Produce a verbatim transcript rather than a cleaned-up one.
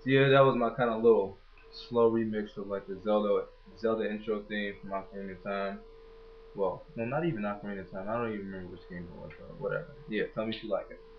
So yeah, that was my kind of little slow remix of like the Zelda Zelda intro theme from Ocarina of Time. Well, no, not even Ocarina of Time. I don't even remember which game it was, but whatever. Yeah, tell me if you like it.